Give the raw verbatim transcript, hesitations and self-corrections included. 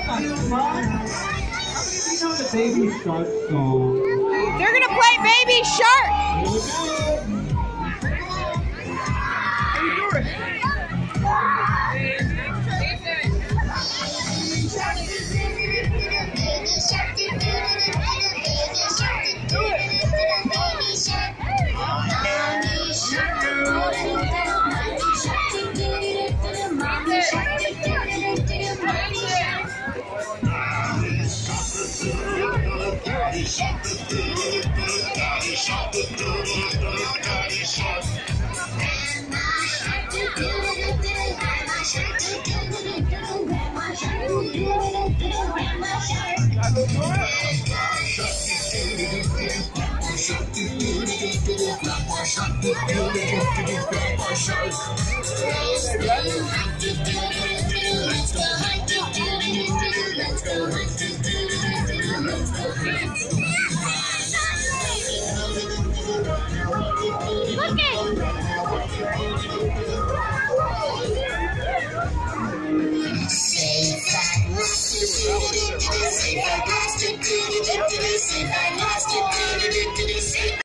Come on. How many of you know the Baby Shark song? They're gonna play Baby Shark. Here we go. Say that last,